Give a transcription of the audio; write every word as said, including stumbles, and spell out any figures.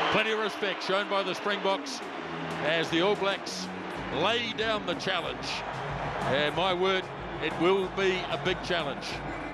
Plenty of respect shown by the Springboks as the All Blacks lay down the challenge. And my word, it will be a big challenge.